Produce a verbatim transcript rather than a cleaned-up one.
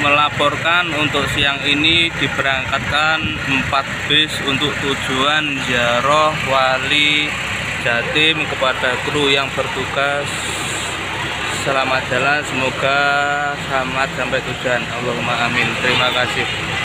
melaporkan untuk siang ini diberangkatkan empat bis untuk tujuan ziarah Wali Jatim. Kepada kru yang bertugas, selamat jalan, semoga selamat sampai tujuan. Allahumma amin. Terima kasih.